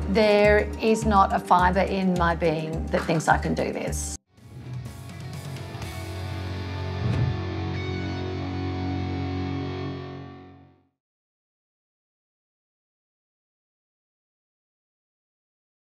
There is not a fibre in my being that thinks I can do this.